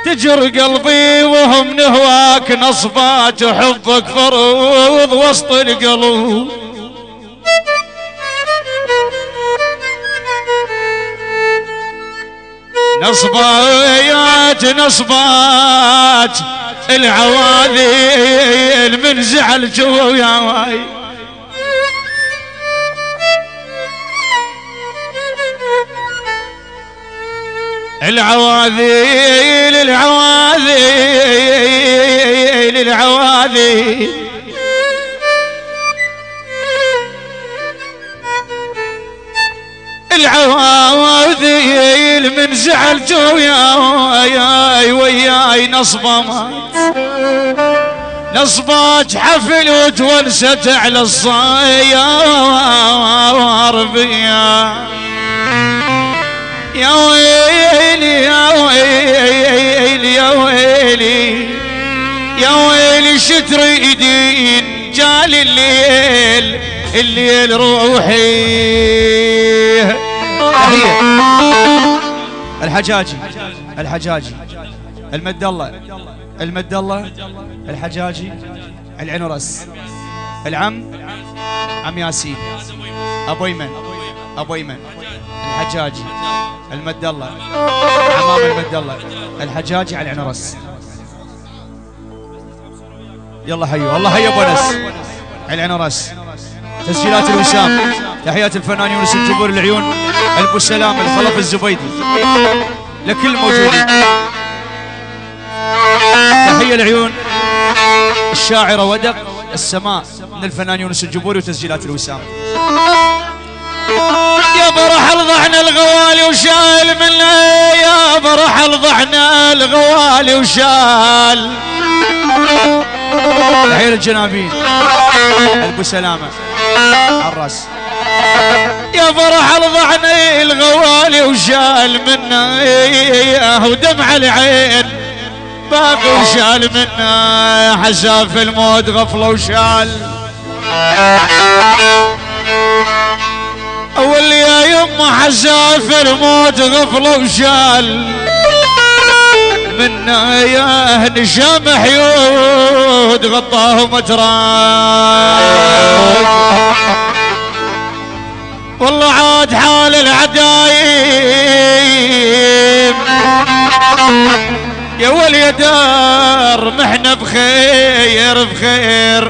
تجر قلبي وهم نهواك نصبات وحبك فرض وسط القلوب. نصبات نصبات العواذل من زعل جوا يا واي. العواذل العواذل العواذل العواذل من زعل جو يا وياي. نصبة مات نصبات حفل وتونست على الصيار بيا. يا ويلي يا ويلي يا ويلي يا ويلي شتريدين جال الليل الليل روحي. الحجاجي الحجاجي المد الله المد الله الحجاجي العنرس العم عم ياسين ابو ايمن ابو ايمن الحجاجي المد الله عمام المد الله الحجاجي على العنرس. يلا حيوا الله حيا ابو انس العنرس. تسجيلات الوسام تحيات الفنان يونس الجبور العيون البو السلام الخلف الزبيدي لكل الموجودين. تحية العيون الشاعرة ودق السماء من الفنان يونس الجبوري وتسجيلات الوسام. يا برحل ضعنا الغوالي وشال منا يا برحل ضعنا الغوالي وشال. تحية الجنابين البو سلامة عالراس. يا فرح ضعني الغوالي وشال منا ودمع العين باقي وشال منا. حساف الموت غفله وشال. اول يا يما حساف الموت غفله وشال منا. يا نشام حيود غطاه متران. والله عاد حال العدايم يا ولي دار محنا بخير بخير.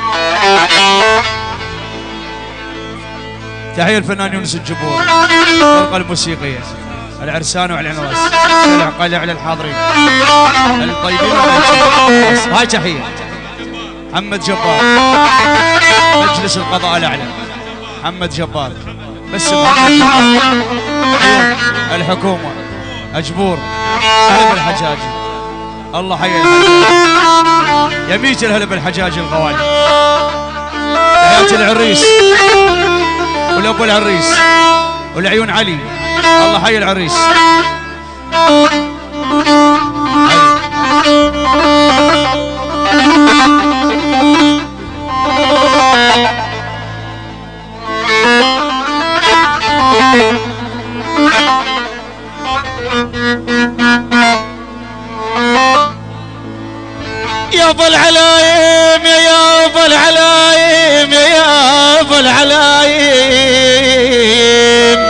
تحية الفنان يونس الجبور الفرقة الموسيقية العرسان والعنواس العقال على الحاضرين الطيبين والمجلسين. هاي تحية محمد جبار مجلس القضاء الأعلى محمد جبار بس محمد الحكومة أجبور هلب الحجاجي. الله حيا الحجاجي يميت الهلب الحجاجي الغوالي. تحيات العريس والأبو العريس والعيون علي. الله حي العريس. يا ابو العلايم يا ابو العلايم يا ابو العلايم.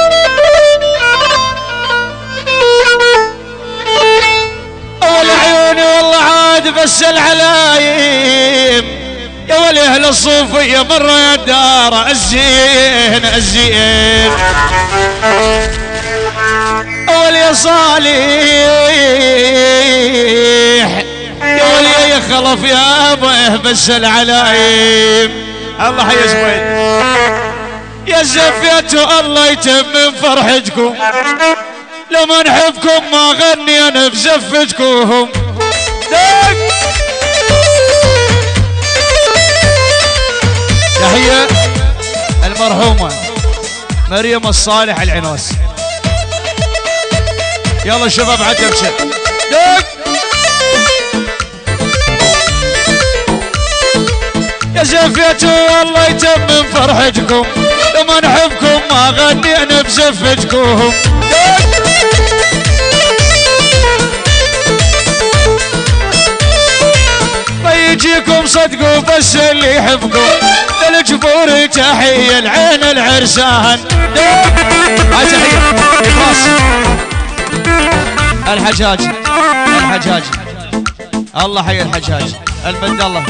اول عيوني والله عاد بس العلايم يا ولي اهل الصوفيه مره يا دار الزين الزين. اول يا صالح يا ولي يا خلف يا ابوه بس العلايم. الله حي زويد يا زفيتوا الله يتمم فرحتكم. لما نحبكم ما غني انا بزفتكم. تحية المرحومة مريم الصالح العنوس. يلا شباب عتبشة يا زفيتوا الله يتمم فرحتكم. لما نحبكم ما غني انا بزفتكم. صدقوا بس اللي يحبكم للجبور تحية العين العرسان. هاي تحية الحجاج الله حي الحجاج المد الله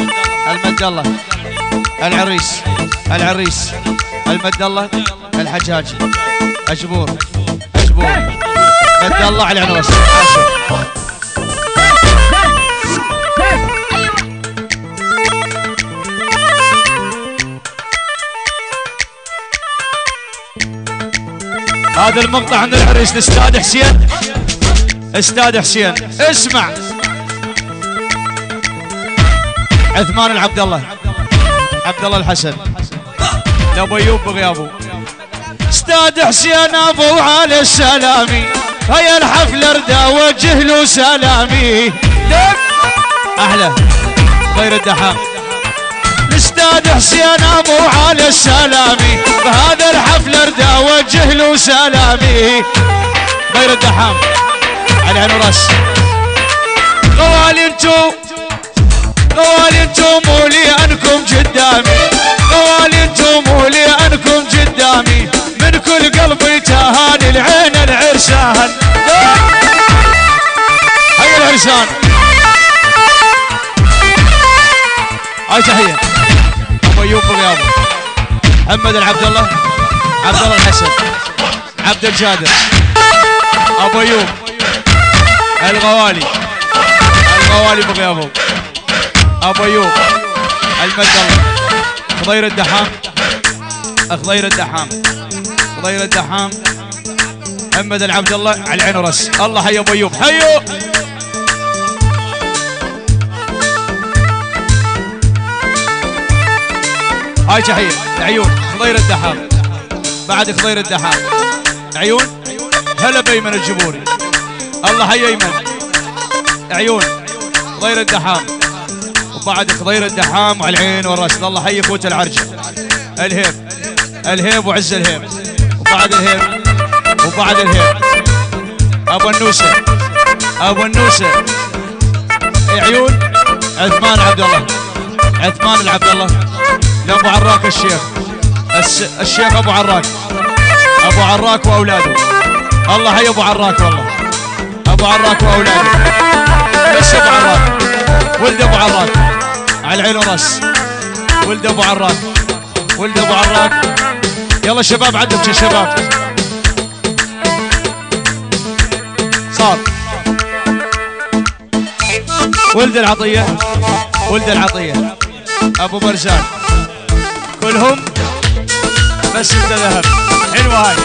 العريس المد الله الحجاج أجبور مد الله على العنوس. هذا المقطع عند العريس الاستاذ حسين اسمع. عثمان العبد الله الحسن لابو ايوب بغيابه. استاذ حسين ابو على السلامي هيا الحفل اردا وجه له سلامي. احلى غير الدحام الاستاذ حسين ابو على السلامي بهذا الحفل اردا وجه له سلامي. غير الدحام على عين وراس. غوالي انتم مولي انكم قدامي من كل قلبي تهاني العين العرسان. هيا العرسان هاي تحية ابو ايوب بغيابه. محمد العبد الله الحسن عبد الجادر ابو ايوب الغوالي بغيابه. ابو ايوب المد الله خضير الدحام محمد العبد الله على العين وراس. الله حي ابو ايوب حيو. هاي تحية عيون خضير الدحام. بعد خضير الدحام عيون هلا بيمن الجبوري. الله حي ايمن عيون خضير الدحام. وبعد خضير الدحام وعلى العين والراس. الله حي اخوة العرجة الهيب وعز الهيب. وبعد الهيب ابو النوسة عيون عثمان العبد الله لابو عراك الشيخ ابو عراك واولاده. الله حي ابو عراك والله ابو عراك واولاده. بس ابو عراك ولد ابو عراك على العين والراس. ولد ابو عراك يلا شباب عندكم شباب صار. ولد العطية ابو برزان كلهم بس انت ذهب. حلوه هاي.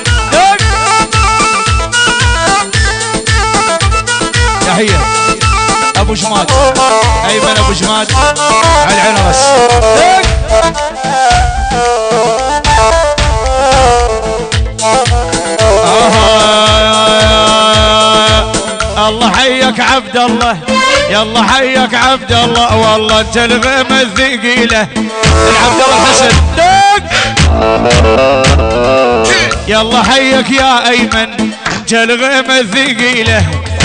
تحية ابو جماد ايمن ابو جماد على العين والراس. الله حيك عبد الله يلا حيك عبد الله والله انت الغيمة الثقيلة. العبد الله الحسن يلا حيك يا ايمن انت الغيمة الثقيلة.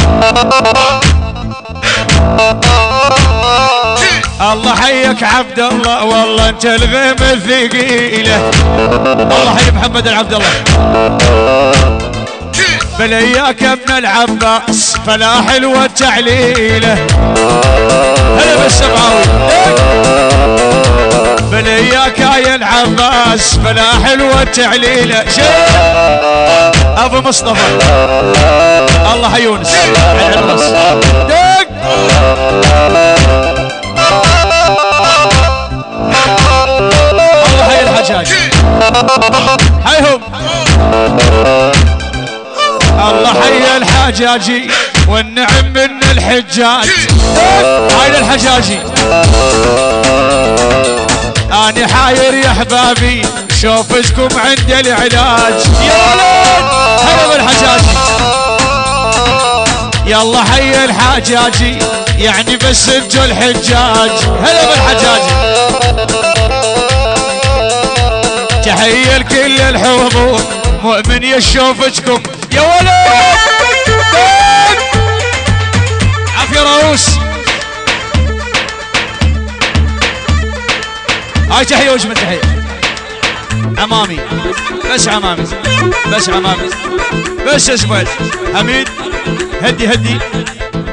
الله حيك عبد الله والله انت الغيمة الثقيلة. الله حي محمد العبد الله بلياك ابن العباس فلا حلوة تعليله. هلا بالسبعاوي بلياك يا العباس فلا حلوة تعليله. ابو مصطفى الله حي يونس على الراس. الله حي الحجاج حيهم. الله حي الحجاجي والنعم من الحجاج. هاي الحجاجي أنا حاير يا حبابي شوفكم عند العلاج. يا ولد هلا بالحجاجي يلا حي الحجاجي يعني بس انتو الحجاج. هلا بالحجاجي تحية لكل الحضور مؤمن يشوفكم يا ولد. عافية رؤوس هاي تحيه وجمل تحيه عمامي بس عمامي بس عمامي بس اسمع حميد هدي هدي